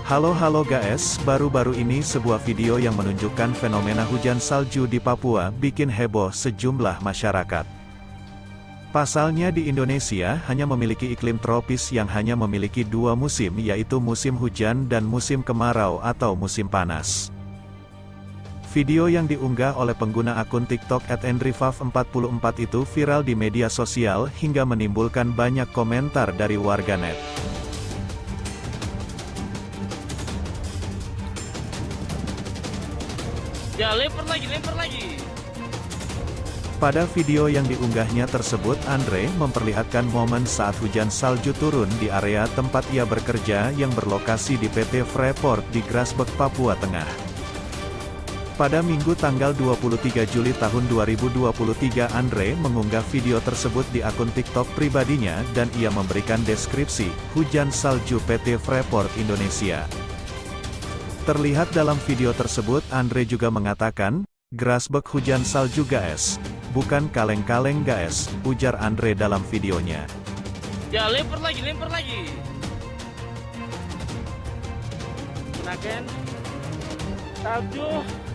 Halo guys, baru-baru ini sebuah video yang menunjukkan fenomena hujan salju di Papua bikin heboh sejumlah masyarakat. Pasalnya di Indonesia hanya memiliki iklim tropis yang hanya memiliki dua musim, yaitu musim hujan dan musim kemarau atau musim panas. Video yang diunggah oleh pengguna akun TikTok @andrifav44 itu viral di media sosial hingga menimbulkan banyak komentar dari warganet. Ya, lempar lagi. Pada video yang diunggahnya tersebut, Andre memperlihatkan momen saat hujan salju turun di area tempat ia bekerja yang berlokasi di PT Freeport di Grasberg, Papua Tengah. Pada Minggu tanggal 23 Juli tahun 2023, Andre mengunggah video tersebut di akun TikTok pribadinya dan ia memberikan deskripsi, hujan salju PT Freeport Indonesia. Terlihat dalam video tersebut, Andre juga mengatakan, "Grasberg hujan salju guys, bukan kaleng-kaleng guys," ujar Andre dalam videonya. Ya, lempar lagi. Kenakan salju.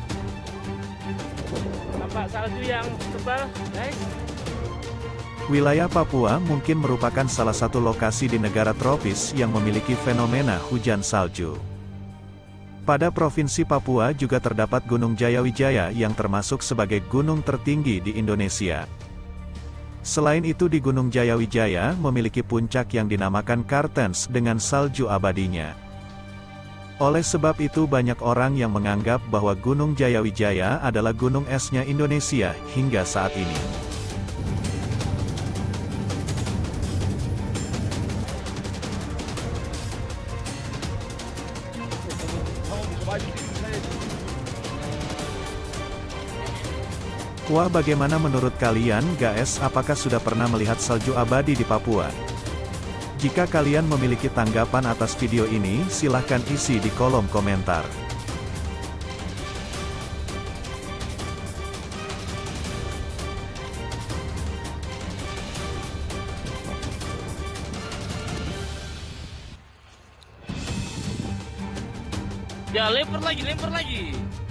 Nampak salju yang tebal, guys. Wilayah Papua mungkin merupakan salah satu lokasi di negara tropis yang memiliki fenomena hujan salju. Pada Provinsi Papua juga terdapat Gunung Jayawijaya yang termasuk sebagai gunung tertinggi di Indonesia. Selain itu di Gunung Jayawijaya memiliki puncak yang dinamakan Kartens dengan salju abadinya. Oleh sebab itu banyak orang yang menganggap bahwa Gunung Jayawijaya adalah gunung esnya Indonesia hingga saat ini. Wah, bagaimana menurut kalian guys, apakah sudah pernah melihat salju abadi di Papua? Jika kalian memiliki tanggapan atas video ini, silahkan isi di kolom komentar. Ya, lempar lagi.